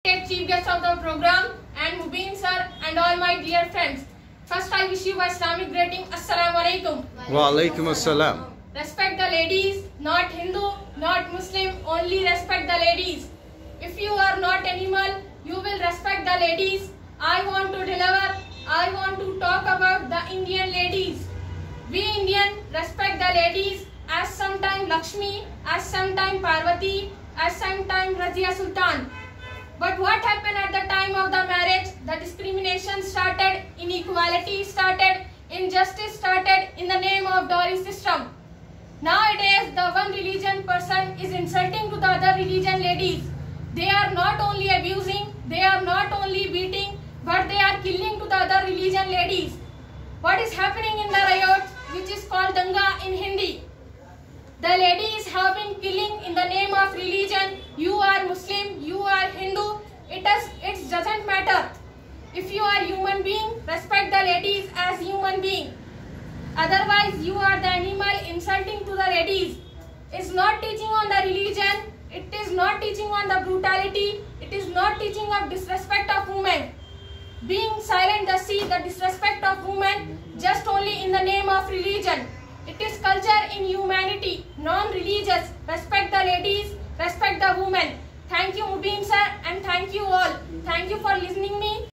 respected chief guest of the program and Mubin sir and all my dear friends. First I wish you Islamic greeting. Assalamu alaikum. Wa alaikum assalam. Respect the ladies, not Hindu, not Muslim, only respect the ladies. If you are not animal, you will respect the ladies. I want to talk about the Indian ladies. We Indian respect the ladies as sometime Lakshmi, as sometime Parvati, as sometime Razia Sultan. But what happened at the time of the marriage? The discrimination started, inequality started, injustice started in the name of dowry system. Nowadays, the one religion person is insulting to the other religion ladies. They are not only abusing, they are not only beating, but they are killing to the other religion ladies. What is happening in the riots, which is called Danga in Hindi? The ladies have been killing in the name of religion. You are Muslim, you are Hindu. It doesn't matter. If you are human being, respect the ladies as human being. Otherwise, you are the animal insulting to the ladies. It's not teaching on the religion. It is not teaching on the brutality. It is not teaching of disrespect of women. Being silent, the disrespect of women just only in the name of religion. It is culture in humanity, non-religious. Respect the ladies, respect the women. Thank you Mubin sir and thank you all. Thank you for listening me.